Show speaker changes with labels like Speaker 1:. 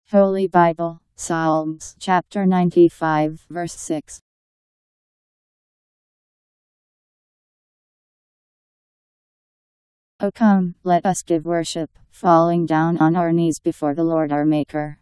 Speaker 1: Holy Bible, Psalms, chapter 95, verse 6. O come, let us give worship, falling down on our knees before the Lord our Maker.